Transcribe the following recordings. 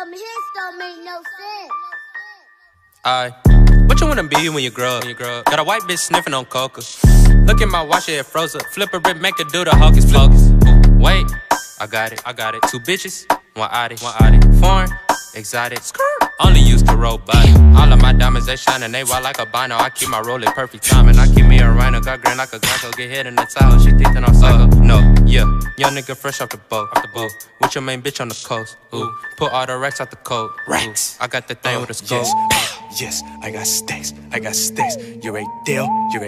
some hits don't make no sense. What you wanna be when you grow up? Got a white bitch sniffing on coca. Look at my watch, it froze up. Flip a rip, make it do the hocus pocus. Wait, I got it. Two bitches, one Audi. Foreign, exotic. Only used to roll body. All of my diamonds, they shining, they wild like a bino. I keep my roll at perfect timing. I keep me a rhino, got green like a gun, get hit in the towel. She think that I'm psycho. No, yeah, young nigga fresh off the boat. With your main bitch on the coast. Ooh, put all the racks out the coat. Racks. I got that thing with a scope. Yes, I got stacks. You're a deal.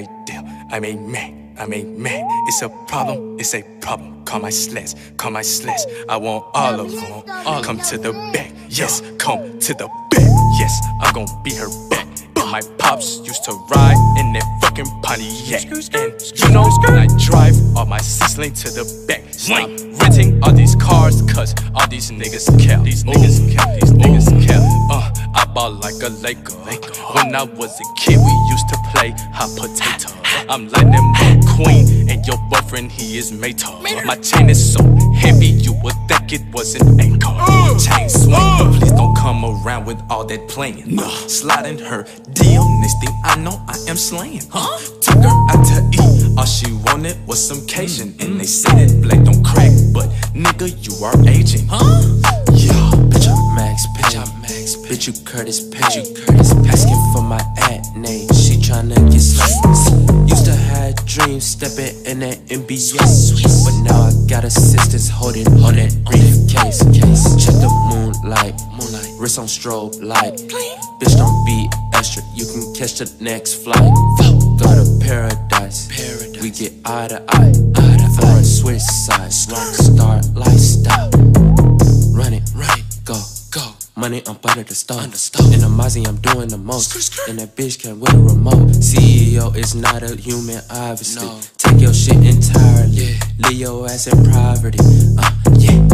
I'm a man. It's a problem. Call my sleds. I want all of them. Come to the back. Yes, come to the back. Yes, I'm gon' beat her back. And my pops used to ride in that fucking Pontiac. And you know when I drive all my C-Lane to the back. Stop renting all these cars, cause all these niggas care. These niggas care. I ball like a Laker. When I was a kid, we used to play hot potato. I'm like that queen, and your boyfriend, he is Mato. My chain is so heavy, you would think it was an anchor. Chain swing, please don't come around with all that playing. Sliding her DM, next thing I know, I am slaying. Took her out to eat, all she wanted was some Cajun. And they say that black don't crack, but nigga, you are aging. Yeah, bitch, I'm Max Payne. Bitch, you Curtis Payne. Asking for my ad name, she tryna get slayed. Used to have dreams stepping in that MBS, but now I got assistants holding on that briefcase. Check the moonlight, wrist on strobe light. Bitch, don't be extra, you can catch the next flight. Go to paradise, we get eye to eye. Foreign switch sides, rockstar lifestyle. Run it, go. Money, I'm under the stove. In the Mozzie, I'm doing the most. And that bitch came with a remote. CEO is not a human, obviously. Take your shit entirely. Leave your ass in poverty. Yeah.